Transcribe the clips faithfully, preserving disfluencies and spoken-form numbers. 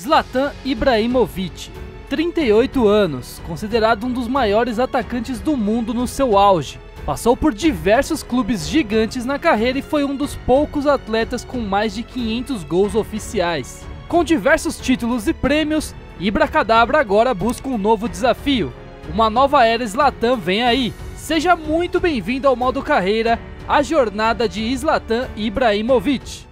Zlatan Ibrahimovic, trinta e oito anos, considerado um dos maiores atacantes do mundo no seu auge. Passou por diversos clubes gigantes na carreira e foi um dos poucos atletas com mais de quinhentos gols oficiais. Com diversos títulos e prêmios, Ibracadabra agora busca um novo desafio. Uma nova era Zlatan vem aí. Seja muito bem-vindo ao modo carreira, a jornada de Zlatan Ibrahimovic.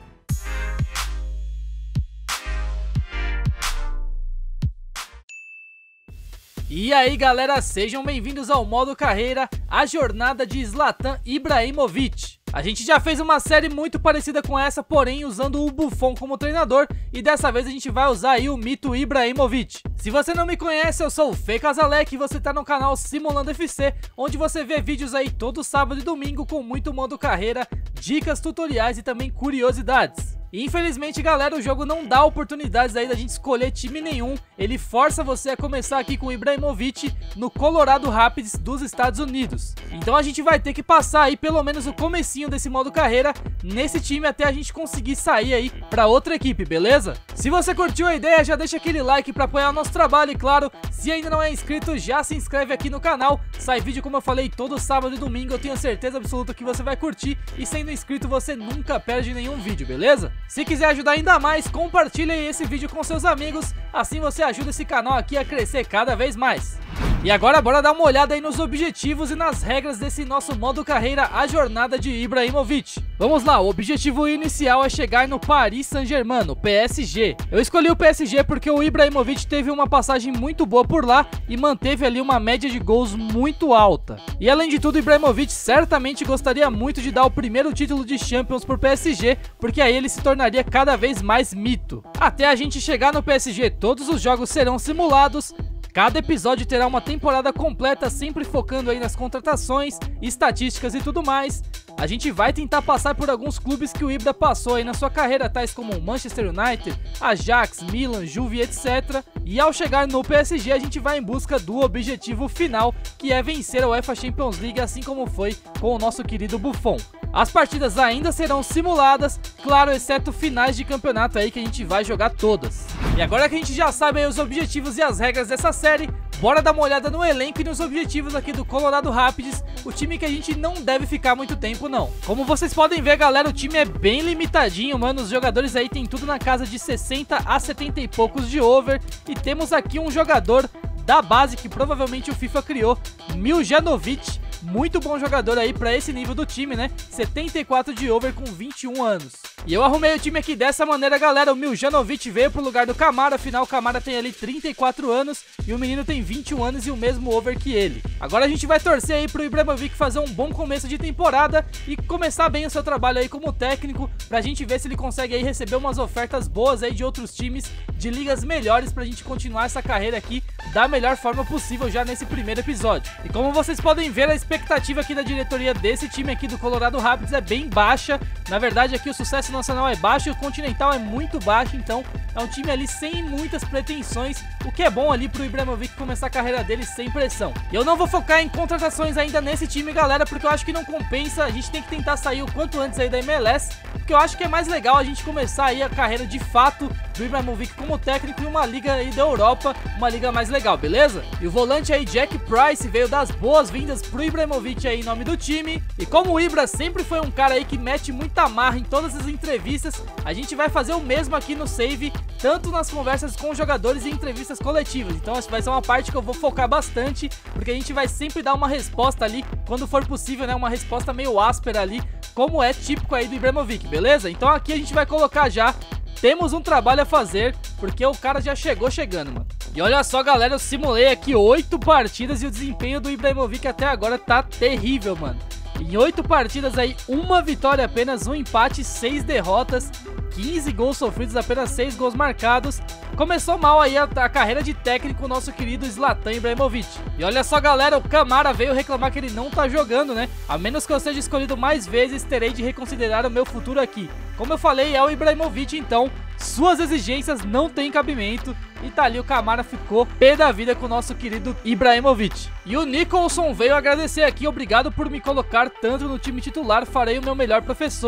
E aí galera, sejam bem-vindos ao modo carreira, a jornada de Zlatan Ibrahimovic. A gente já fez uma série muito parecida com essa, porém usando o Buffon como treinador, e dessa vez a gente vai usar aí o mito Ibrahimovic. Se você não me conhece, eu sou o Fê Casalec e você tá no canal Simulando F C, onde você vê vídeos aí todo sábado e domingo com muito modo carreira, dicas, tutoriais e também curiosidades. E infelizmente galera, o jogo não dá oportunidades aí da gente escolher time nenhum, ele força você a começar aqui com o Ibrahimovic no Colorado Rapids dos Estados Unidos. Então a gente vai ter que passar aí pelo menos o comecinho desse modo carreira nesse time até a gente conseguir sair aí pra outra equipe, beleza? Se você curtiu a ideia, já deixa aquele like pra apoiar o nosso trabalho e claro, se ainda não é inscrito, já se inscreve aqui no canal. Sai vídeo como eu falei todo sábado e domingo, eu tenho certeza absoluta que você vai curtir e sendo inscrito você nunca perde nenhum vídeo, beleza? Se quiser ajudar ainda mais, compartilhe esse vídeo com seus amigos, assim você ajuda esse canal aqui a crescer cada vez mais. E agora bora dar uma olhada aí nos objetivos e nas regras desse nosso modo carreira, a jornada de Ibrahimovic. Vamos lá, o objetivo inicial é chegar no Paris Saint-Germain, no P S G. Eu escolhi o P S G porque o Ibrahimovic teve uma passagem muito boa por lá e manteve ali uma média de gols muito alta. E além de tudo, o Ibrahimovic certamente gostaria muito de dar o primeiro título de Champions por P S G, porque aí ele se tornaria cada vez mais mito. Até a gente chegar no P S G, todos os jogos serão simulados. Cada episódio terá uma temporada completa, sempre focando aí nas contratações, estatísticas e tudo mais. A gente vai tentar passar por alguns clubes que o Ibra passou aí na sua carreira, tais como Manchester United, Ajax, Milan, Juve, etcétera. E ao chegar no P S G, a gente vai em busca do objetivo final, que é vencer a UEFA Champions League, assim como foi com o nosso querido Buffon. As partidas ainda serão simuladas, claro, exceto finais de campeonato aí que a gente vai jogar todas. E agora que a gente já sabe aí os objetivos e as regras dessa série, bora dar uma olhada no elenco e nos objetivos aqui do Colorado Rapids, o time que a gente não deve ficar muito tempo não. Como vocês podem ver galera, o time é bem limitadinho, mano, os jogadores aí tem tudo na casa de sessenta a setenta e poucos de over, e temos aqui um jogador da base que provavelmente o FIFA criou, Miljanovic. Muito bom jogador aí pra esse nível do time, né? setenta e quatro de over com vinte e um anos. E eu arrumei o time aqui dessa maneira, galera. O Miljanovic veio pro lugar do Camara, afinal o Camara tem ali trinta e quatro anos e o menino tem vinte e um anos e o mesmo over que ele. Agora a gente vai torcer aí pro Ibrahimovic fazer um bom começo de temporada e começar bem o seu trabalho aí como técnico, pra gente ver se ele consegue aí receber umas ofertas boas aí de outros times, de ligas melhores, pra gente continuar essa carreira aqui da melhor forma possível já nesse primeiro episódio. E como vocês podem ver, a expectativa aqui da diretoria desse time aqui do Colorado Rapids é bem baixa. Na verdade aqui o sucesso nacional é baixo e o continental é muito baixo, então é um time ali sem muitas pretensões, o que é bom ali pro Ibrahimovic começar a carreira dele sem pressão. E eu não vou focar em contratações ainda nesse time, galera, porque eu acho que não compensa, a gente tem que tentar sair o quanto antes aí da M L S, porque eu acho que é mais legal a gente começar aí a carreira de fato do Ibrahimovic como técnico em uma liga aí da Europa, uma liga mais legal, beleza? E o volante aí, Jack Price, veio dar as boas-vindas pro Ibrahimovic aí em nome do time. E como o Ibra sempre foi um cara aí que mete muita marra em todas as entrevistas, a gente vai fazer o mesmo aqui no Save, tanto nas conversas com os jogadores e entrevistas coletivas. Então essa vai ser uma parte que eu vou focar bastante, porque a gente vai sempre dar uma resposta ali, quando for possível, né? Uma resposta meio áspera ali, como é típico aí do Ibrahimovic, beleza? Então aqui a gente vai colocar já, temos um trabalho a fazer, porque o cara já chegou chegando, mano. E olha só, galera, eu simulei aqui oito partidas e o desempenho do Ibrahimovic até agora tá terrível, mano. Em oito partidas aí, uma vitória apenas, um empate, seis derrotas, quinze gols sofridos, apenas seis gols marcados. Começou mal aí a, a carreira de técnico, nosso querido Zlatan Ibrahimovic. E olha só, galera, o Camara veio reclamar que ele não tá jogando, né? A menos que eu seja escolhido mais vezes, terei de reconsiderar o meu futuro aqui. Como eu falei, é o Ibrahimovic, então suas exigências não têm cabimento. E tá ali, o Camara ficou pé da vida com o nosso querido Ibrahimovic. E o Nicholson veio agradecer aqui, obrigado por me colocar tanto no time titular, farei o meu melhor, professor.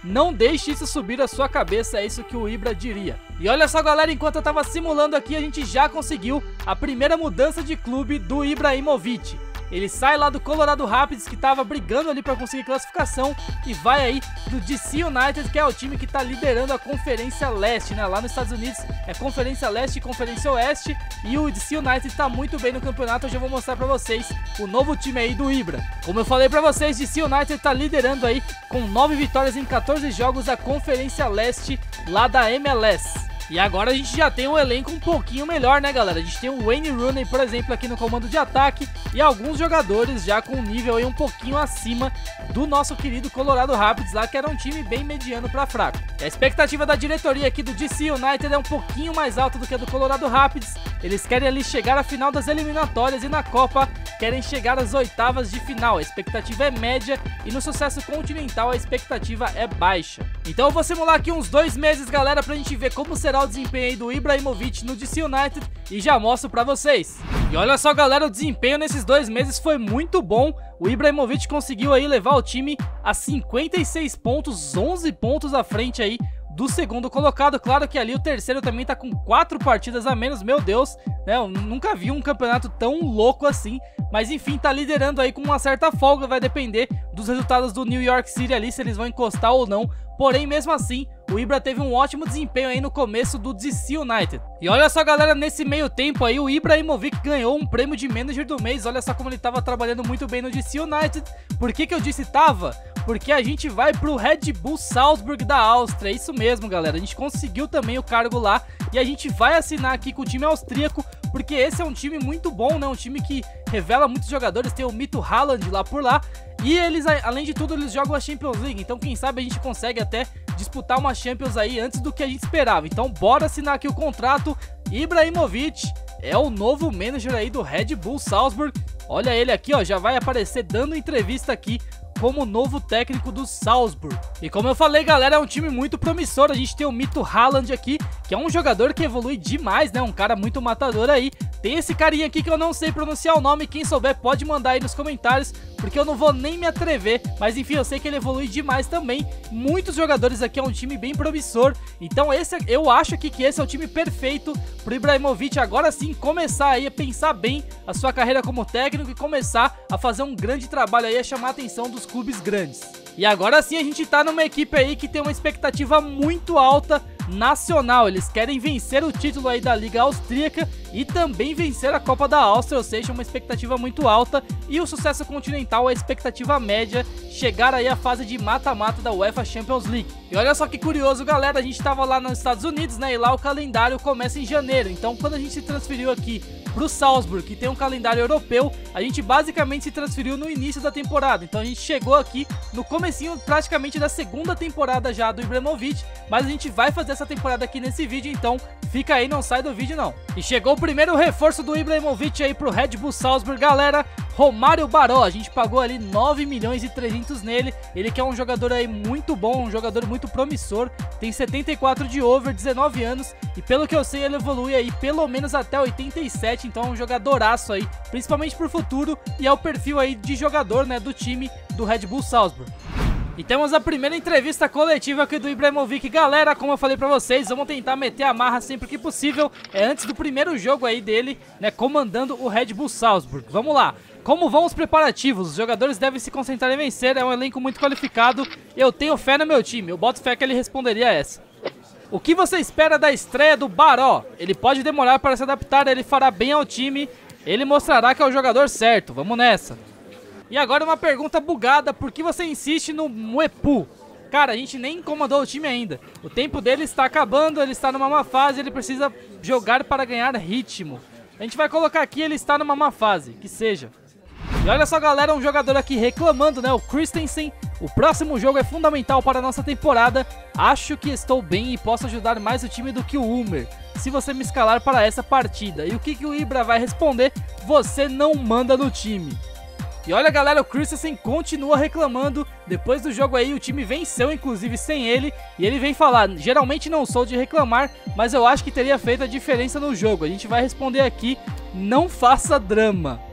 não deixe isso subir a sua cabeça, é isso que o Ibra diria. E olha só galera, enquanto eu tava simulando aqui, a gente já conseguiu a primeira mudança de clube do Ibrahimovic. Ele sai lá do Colorado Rapids, que tava brigando ali para conseguir classificação, e vai aí do D C United, que é o time que tá liderando a Conferência Leste, né? Lá nos Estados Unidos é Conferência Leste e Conferência Oeste, e o D C United tá muito bem no campeonato. Eu já vou mostrar para vocês o novo time aí do Ibra. Como eu falei para vocês, D C United tá liderando aí com nove vitórias em quatorze jogos da Conferência Leste lá da M L S. E agora a gente já tem um elenco um pouquinho melhor, né galera? A gente tem o Wayne Rooney, por exemplo, aqui no comando de ataque, e alguns jogadores já com um nível aí um pouquinho acima do nosso querido Colorado Rapids lá, que era um time bem mediano para fraco. E a expectativa da diretoria aqui do D C United é um pouquinho mais alta do que a do Colorado Rapids. Eles querem ali chegar à final das eliminatórias, e na Copa querem chegar às oitavas de final. A expectativa é média, e no sucesso continental a expectativa é baixa. Então eu vou simular aqui uns dois meses, galera, pra gente ver como será o desempenho aí do Ibrahimovic no D C United, e já mostro pra vocês. E olha só galera, o desempenho nesses dois meses foi muito bom. O Ibrahimovic conseguiu aí levar o time a cinquenta e seis pontos, onze pontos à frente aí do segundo colocado. Claro que ali o terceiro também tá com quatro partidas a menos, meu Deus, né? Eu nunca vi um campeonato tão louco assim, mas enfim, tá liderando aí com uma certa folga. Vai depender dos resultados do New York City ali, se eles vão encostar ou não. Porém, mesmo assim, o Ibra teve um ótimo desempenho aí no começo do D C United. E olha só galera, nesse meio tempo aí o Ibrahimovic ganhou um prêmio de manager do mês. Olha só como ele tava trabalhando muito bem no D C United. Por que que eu disse tava? Porque a gente vai pro Red Bull Salzburg da Áustria. Isso mesmo galera, a gente conseguiu também o cargo lá, e a gente vai assinar aqui com o time austríaco, porque esse é um time muito bom, né? Um time que revela muitos jogadores, tem o Mito Haaland lá por lá, e eles, além de tudo, eles jogam a Champions League, então quem sabe a gente consegue até disputar uma Champions aí antes do que a gente esperava. Então bora assinar aqui o contrato. Ibrahimovic é o novo manager aí do Red Bull Salzburg. Olha ele aqui, ó, já vai aparecer dando entrevista aqui como novo técnico do Salzburg. E como eu falei galera, é um time muito promissor. A gente tem o Mito Haaland aqui, que é um jogador que evolui demais, né? Um cara muito matador aí. Tem esse carinha aqui que eu não sei pronunciar o nome, quem souber pode mandar aí nos comentários, porque eu não vou nem me atrever, mas enfim, eu sei que ele evolui demais também. Muitos jogadores aqui, é um time bem promissor. Então esse, eu acho aqui que esse é o time perfeito pro Ibrahimovic agora sim começar aí a pensar bem a sua carreira como técnico e começar a fazer um grande trabalho aí, a chamar a atenção dos clubes grandes. E agora sim a gente tá numa equipe aí que tem uma expectativa muito alta nacional. Eles querem vencer o título aí da Liga Austríaca e também vencer a Copa da Áustria, ou seja, uma expectativa muito alta. E o sucesso continental, a expectativa média, chegar aí à fase de mata-mata da UEFA Champions League. E olha só que curioso galera, a gente tava lá nos Estados Unidos, né, e lá o calendário começa em janeiro. Então quando a gente se transferiu aqui pro Salzburg, que tem um calendário europeu, a gente basicamente se transferiu no início da temporada. Então a gente chegou aqui no comecinho praticamente da segunda temporada já do Ibrahimovic, mas a gente vai fazer essa temporada aqui nesse vídeo, então fica aí, não sai do vídeo não. E chegou o primeiro reforço do Ibrahimovic aí pro Red Bull Salzburg, galera, Romário Baró. A gente pagou ali nove milhões e trezentos nele, ele que é um jogador aí muito bom, um jogador muito promissor, tem setenta e quatro de over, dezenove anos, e pelo que eu sei ele evolui aí pelo menos até oitenta e sete, então é um jogadoraço aí, principalmente pro futuro, e é o perfil aí de jogador, né, do time do Red Bull Salzburg. E temos a primeira entrevista coletiva aqui do Ibrahimovic. Galera, como eu falei pra vocês, vamos tentar meter a marra sempre que possível. É antes do primeiro jogo aí dele, né, comandando o Red Bull Salzburg. Vamos lá. Como vão os preparativos? Os jogadores devem se concentrar em vencer, é um elenco muito qualificado. Eu tenho fé no meu time, eu boto fé que ele responderia essa. O que você espera da estreia do Baró? Ele pode demorar para se adaptar, ele fará bem ao time. Ele mostrará que é o jogador certo, vamos nessa. E agora uma pergunta bugada, por que você insiste no Mwepu? Cara, a gente nem comandou o time ainda. O tempo dele está acabando, ele está numa má fase, ele precisa jogar para ganhar ritmo. A gente vai colocar aqui, ele está numa má fase, que seja. E olha só galera, um jogador aqui reclamando, né, o Christensen. O próximo jogo é fundamental para a nossa temporada. Acho que estou bem e posso ajudar mais o time do que o Ulmer, se você me escalar para essa partida. E o que, que o Ibra vai responder? Você não manda no time. E olha galera, o Christensen continua reclamando. Depois do jogo aí o time venceu inclusive sem ele, e ele vem falar, geralmente não sou de reclamar, mas eu acho que teria feito a diferença no jogo. A gente vai responder aqui, não faça drama.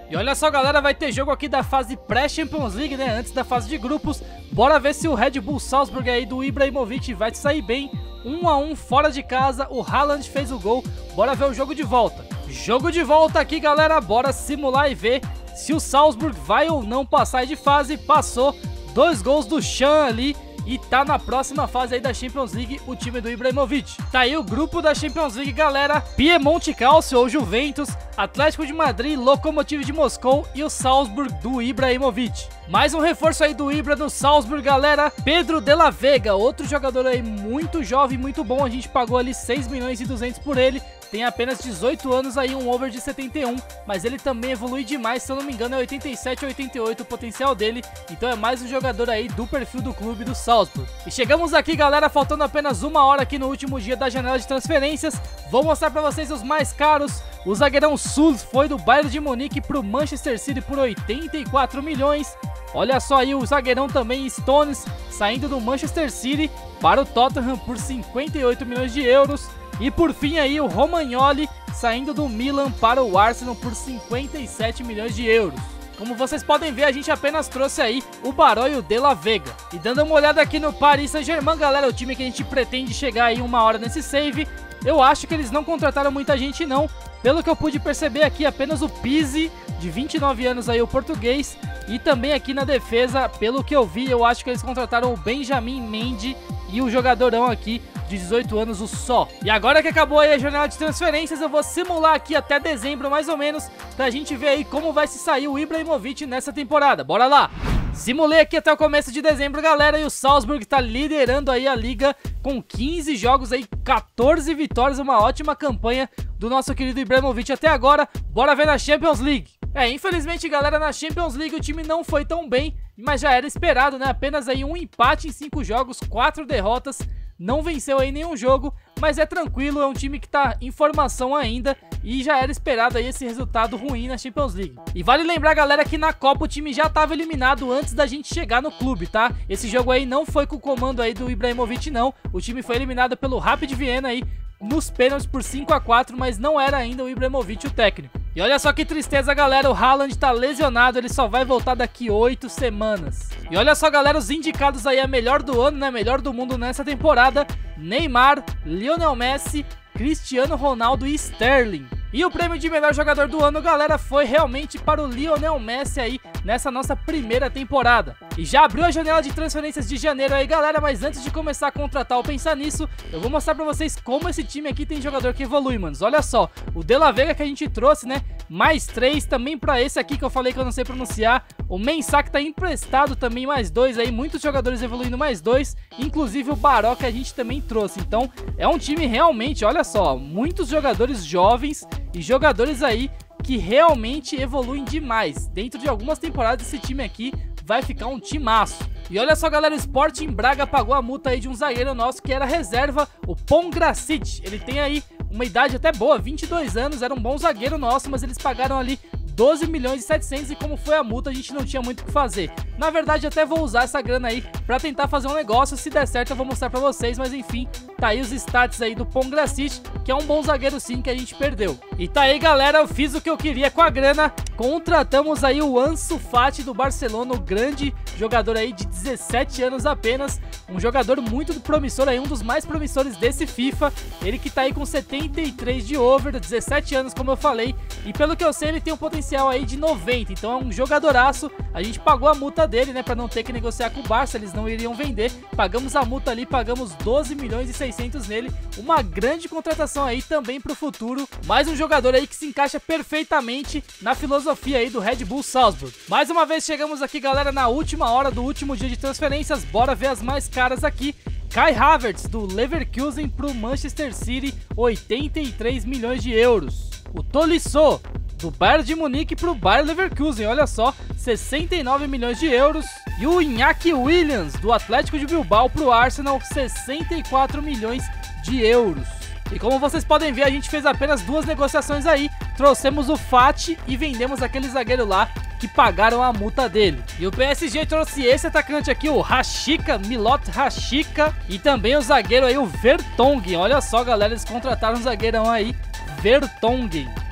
E olha só, galera, vai ter jogo aqui da fase pré-Champions League, né, antes da fase de grupos. Bora ver se o Red Bull Salzburg aí do Ibrahimovic vai sair bem. um a um fora de casa, o Haaland fez o gol. Bora ver o jogo de volta. Jogo de volta aqui, galera, bora simular e ver se o Salzburg vai ou não passar de fase. Passou, dois gols do Chan ali. E tá na próxima fase aí da Champions League o time do Ibrahimovic. Tá aí o grupo da Champions League, galera. Piemonte Calcio ou Juventus, Atlético de Madrid, Lokomotiv de Moscou e o Salzburg do Ibrahimovic. Mais um reforço aí do Ibra no Salzburg, galera. Pedro de la Vega, outro jogador aí muito jovem, muito bom. A gente pagou ali seis milhões e duzentos por ele. Tem apenas dezoito anos aí, um over de setenta e um, mas ele também evolui demais, se eu não me engano é oitenta e sete ou oitenta e oito o potencial dele, então é mais um jogador aí do perfil do clube do Salzburg. E chegamos aqui, galera, faltando apenas uma hora aqui no último dia da janela de transferências. Vou mostrar pra vocês os mais caros. O zagueirão Sul foi do Bayern de Munique pro Manchester City por oitenta e quatro milhões. Olha só aí o zagueirão também Stones saindo do Manchester City para o Tottenham por cinquenta e oito milhões de euros. E por fim aí o Romagnoli saindo do Milan para o Arsenal por cinquenta e sete milhões de euros. Como vocês podem ver, a gente apenas trouxe aí o Baró e o De La Vega. E dando uma olhada aqui no Paris Saint-Germain, galera, o time que a gente pretende chegar aí uma hora nesse save, eu acho que eles não contrataram muita gente não. Pelo que eu pude perceber aqui, apenas o Pizzi, de vinte e nove anos aí, o português. E também aqui na defesa, pelo que eu vi, eu acho que eles contrataram o Benjamin Mendy e o jogadorão aqui de dezoito anos, o Só. E agora que acabou aí a jornada de transferências, eu vou simular aqui até dezembro mais ou menos, pra gente ver aí como vai se sair o Ibrahimovic nessa temporada. Bora lá! Simulei aqui até o começo de dezembro, galera, e o Salzburg tá liderando aí a liga com quinze jogos aí, quatorze vitórias, uma ótima campanha do nosso querido Ibrahimovic até agora. Bora ver na Champions League. É, infelizmente, galera, na Champions League o time não foi tão bem, mas já era esperado, né? Apenas aí um empate em cinco jogos, quatro derrotas. Não venceu aí nenhum jogo, mas é tranquilo, é um time que tá em formação ainda e já era esperado aí esse resultado ruim na Champions League. E vale lembrar, galera, que na Copa o time já tava eliminado antes da gente chegar no clube, tá? Esse jogo aí não foi com o comando aí do Ibrahimovic não, o time foi eliminado pelo Rapid Viena aí nos pênaltis por cinco a quatro, mas não era ainda o Ibrahimovic o técnico. E olha só que tristeza, galera, o Haaland tá lesionado, ele só vai voltar daqui oito semanas. E olha só, galera, os indicados aí a melhor do ano, né, melhor do mundo nessa temporada: Neymar, Lionel Messi, Cristiano Ronaldo e Sterling. E o prêmio de melhor jogador do ano, galera, foi realmente para o Lionel Messi aí nessa nossa primeira temporada. E já abriu a janela de transferências de janeiro aí, galera, mas antes de começar a contratar ou pensar nisso, eu vou mostrar pra vocês como esse time aqui tem jogador que evolui, manos. Olha só, o De La Vega que a gente trouxe, né, mais três também pra esse aqui que eu falei que eu não sei pronunciar. O Mensah que tá emprestado também, mais dois aí, muitos jogadores evoluindo mais dois, inclusive o Baró que a gente também trouxe. Então é um time realmente, olha só, muitos jogadores jovens e jogadores aí que realmente evoluem demais. Dentro de algumas temporadas esse time aqui vai ficar um timaço. E olha só, galera, o Sporting Braga pagou a multa aí de um zagueiro nosso que era reserva, o Pongracic. Ele tem aí uma idade até boa, vinte e dois anos, era um bom zagueiro nosso, mas eles pagaram ali doze milhões e setecentos e como foi a multa a gente não tinha muito o que fazer. Na verdade até vou usar essa grana aí pra tentar fazer um negócio, se der certo eu vou mostrar pra vocês, mas enfim, tá aí os stats aí do Pongracic, que é um bom zagueiro sim que a gente perdeu. E tá aí, galera, eu fiz o que eu queria com a grana, contratamos aí o Ansu Fati do Barcelona, o grande jogador aí de dezessete anos apenas, um jogador muito promissor aí, um dos mais promissores desse FIFA, ele que tá aí com setenta e três de over, dezessete anos como eu falei, e pelo que eu sei ele tem um potencial aí de noventa, então é um jogadoraço. A gente pagou a multa dele, né, pra não ter que negociar com o Barça, eles não iriam vender, pagamos a multa ali, pagamos doze milhões e seiscentos nele, uma grande contratação aí também pro futuro, mais um jogador aí que se encaixa perfeitamente na filosofia aí do Red Bull Salzburg. Mais uma vez chegamos aqui, galera, na última hora do último dia de transferências, bora ver as mais caras aqui. Kai Havertz do Leverkusen pro Manchester City, oitenta e três milhões de euros. O Tolisso do Bayern de Munique pro Bayer Leverkusen, olha só, sessenta e nove milhões de euros. E o Iñaki Williams do Atlético de Bilbao pro Arsenal, sessenta e quatro milhões de euros. E como vocês podem ver, a gente fez apenas duas negociações aí, trouxemos o Fati e vendemos aquele zagueiro lá que pagaram a multa dele. E o P S G trouxe esse atacante aqui, o Rashica, Milot Rashica, e também o zagueiro aí, o Vertonghen. Olha só, galera, eles contrataram um zagueirão aí, Vertonghen.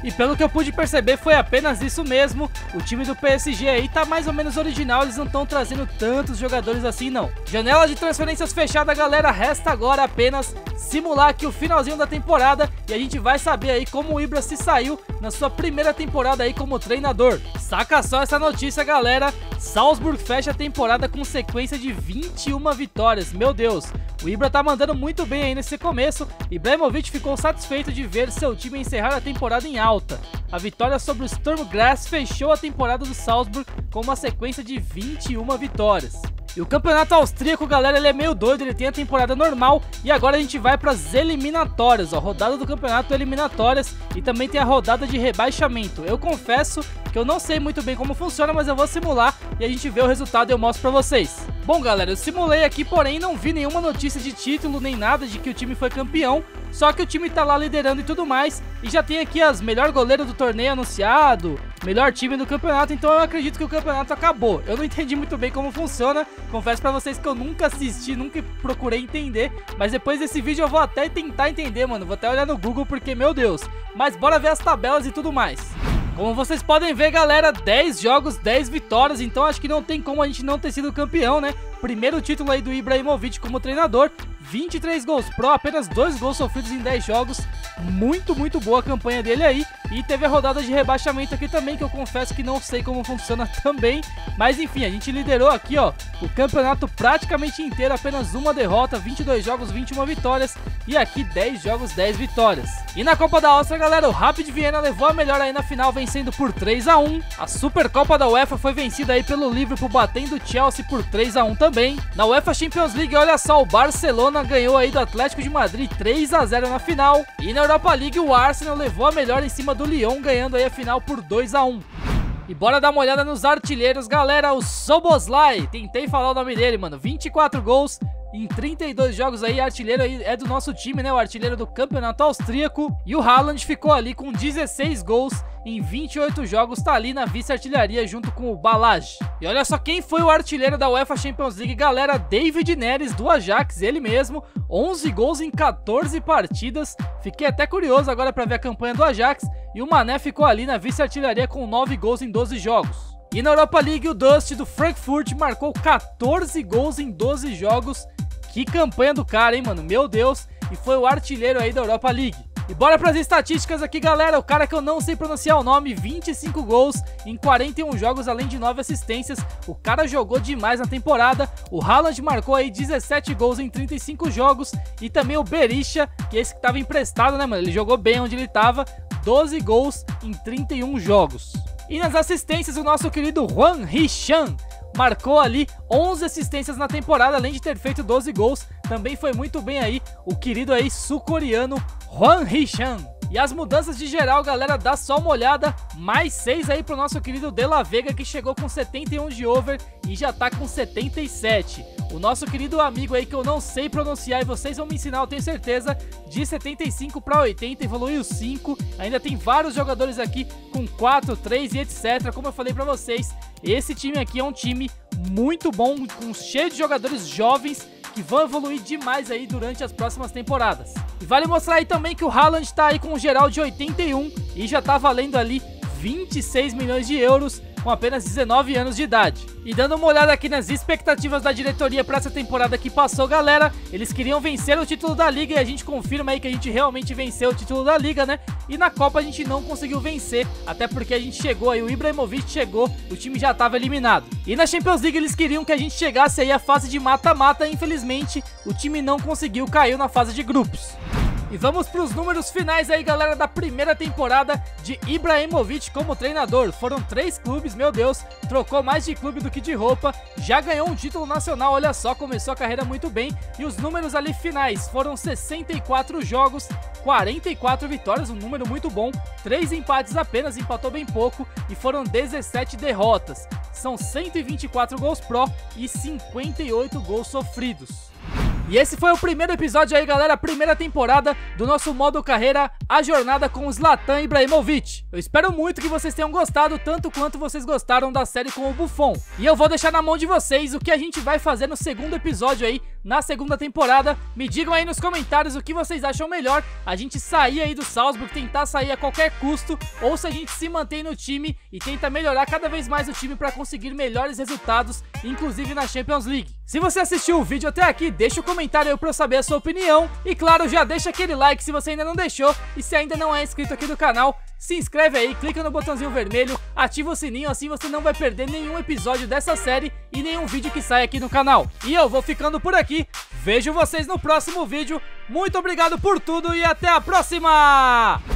E pelo que eu pude perceber foi apenas isso mesmo. O time do P S G aí tá mais ou menos original, eles não estão trazendo tantos jogadores assim não. Janela de transferências fechada, galera, resta agora apenas simular aqui o finalzinho da temporada e a gente vai saber aí como o Ibra se saiu na sua primeira temporada aí como treinador. Saca só essa notícia, galera, Salzburg fecha a temporada com sequência de vinte e uma vitórias, meu Deus. O Ibra tá mandando muito bem aí nesse começo. Ibrahimovic ficou satisfeito de ver seu time encerrar a temporada em alta. A vitória sobre o Sturm Graz fechou a temporada do Salzburg com uma sequência de vinte e uma vitórias. E o campeonato austríaco, galera, ele é meio doido, ele tem a temporada normal e agora a gente vai para as eliminatórias, ó, rodada do campeonato eliminatórias e também tem a rodada de rebaixamento. Eu confesso que eu não sei muito bem como funciona, mas eu vou simular e a gente vê o resultado e eu mostro para vocês. Bom, galera, eu simulei aqui, porém não vi nenhuma notícia de título nem nada de que o time foi campeão, só que o time tá lá liderando e tudo mais e já tem aqui as melhor goleiro do torneio anunciado, melhor time do campeonato, então eu acredito que o campeonato acabou. Eu não entendi muito bem como funciona, confesso pra vocês que eu nunca assisti, nunca procurei entender, mas depois desse vídeo eu vou até tentar entender, mano, vou até olhar no Google porque, meu Deus. Mas bora ver as tabelas e tudo mais. Como vocês podem ver, galera, dez jogos, dez vitórias, então acho que não tem como a gente não ter sido campeão, né? Primeiro título aí do Ibrahimovic como treinador, vinte e três gols pro, apenas dois gols sofridos em dez jogos, muito, muito boa a campanha dele aí. E teve a rodada de rebaixamento aqui também, que eu confesso que não sei como funciona também, mas enfim, a gente liderou aqui, ó, o campeonato praticamente inteiro, apenas uma derrota, vinte e dois jogos, vinte e uma vitórias, e aqui dez jogos, dez vitórias. E na Copa da Áustria, galera, o Rapid Viena levou a melhor aí na final, vencendo por três a um. A Supercopa da UEFA foi vencida aí pelo Liverpool, batendo o Chelsea por três a um também. Na UEFA Champions League, olha só, o Barcelona ganhou aí do Atlético de Madrid três a zero na final. E na Europa League, o Arsenal levou a melhor em cima do Lyon, ganhando aí a final por dois a um. E bora dar uma olhada nos artilheiros, galera. O Szoboszlai, tentei falar o nome dele, mano, vinte e quatro gols em trinta e dois jogos aí, artilheiro aí é do nosso time, né, o artilheiro do campeonato austríaco. E o Haaland ficou ali com dezesseis gols em vinte e oito jogos, tá ali na vice-artilharia junto com o Balázs. E olha só quem foi o artilheiro da UEFA Champions League, galera, David Neres do Ajax, ele mesmo, onze gols em quatorze partidas. Fiquei até curioso agora pra ver a campanha do Ajax. E o Mané ficou ali na vice-artilharia com nove gols em doze jogos. E na Europa League, o Dust do Frankfurt marcou quatorze gols em doze jogos. Que campanha do cara, hein, mano? Meu Deus. E foi o artilheiro aí da Europa League. E bora para as estatísticas aqui, galera. O cara que eu não sei pronunciar o nome, vinte e cinco gols em quarenta e um jogos, além de nove assistências. O cara jogou demais na temporada. O Haaland marcou aí dezessete gols em trinta e cinco jogos. E também o Berisha, que é esse que tava emprestado, né, mano? Ele jogou bem onde ele tava. doze gols em trinta e um jogos. E nas assistências, o nosso querido Hwang Hee-chan marcou ali onze assistências na temporada, além de ter feito doze gols. Também foi muito bem aí o querido aí sul-coreano Hwang Hee-chan. E as mudanças de geral, galera, dá só uma olhada. Mais seis aí pro nosso querido De La Vega, que chegou com setenta e um de over e já tá com setenta e sete. O nosso querido amigo aí, que eu não sei pronunciar e vocês vão me ensinar, eu tenho certeza, de setenta e cinco para oitenta, evoluiu cinco. Ainda tem vários jogadores aqui com quatro, três e etcétera. Como eu falei pra vocês, esse time aqui é um time muito bom, com cheio de jogadores jovens que vão evoluir demais aí durante as próximas temporadas. E vale mostrar aí também que o Haaland tá aí com um geral de oitenta e um e já tá valendo ali vinte e seis milhões de euros com apenas dezenove anos de idade. E dando uma olhada aqui nas expectativas da diretoria para essa temporada que passou, galera, eles queriam vencer o título da Liga e a gente confirma aí que a gente realmente venceu o título da Liga, né? E na Copa a gente não conseguiu vencer, até porque a gente chegou aí, o Ibrahimovic chegou, o time já estava eliminado. E na Champions League eles queriam que a gente chegasse aí à fase de mata-mata, infelizmente o time não conseguiu, caiu na fase de grupos. E vamos para os números finais aí, galera, da primeira temporada de Ibrahimovic como treinador. Foram três clubes, meu Deus, trocou mais de clube do que de roupa, já ganhou um título nacional, olha só, começou a carreira muito bem. E os números ali finais foram sessenta e quatro jogos, quarenta e quatro vitórias, um número muito bom, três empates apenas, empatou bem pouco, e foram dezessete derrotas. São cento e vinte e quatro gols pró e cinquenta e oito gols sofridos. E esse foi o primeiro episódio aí, galera, a primeira temporada do nosso modo carreira, a jornada com o Zlatan Ibrahimovic. Eu espero muito que vocês tenham gostado, tanto quanto vocês gostaram da série com o Buffon. E eu vou deixar na mão de vocês o que a gente vai fazer no segundo episódio aí na segunda temporada. Me digam aí nos comentários o que vocês acham melhor, a gente sair aí do Salzburg, tentar sair a qualquer custo, ou se a gente se mantém no time e tenta melhorar cada vez mais o time para conseguir melhores resultados, inclusive na Champions League. Se você assistiu o vídeo até aqui, deixa um comentário aí para eu saber a sua opinião, e claro, já deixa aquele like se você ainda não deixou, e se ainda não é inscrito aqui no canal, se inscreve aí, clica no botãozinho vermelho, ativa o sininho, assim você não vai perder nenhum episódio dessa série e nenhum vídeo que sai aqui no canal. E eu vou ficando por aqui, vejo vocês no próximo vídeo, muito obrigado por tudo e até a próxima!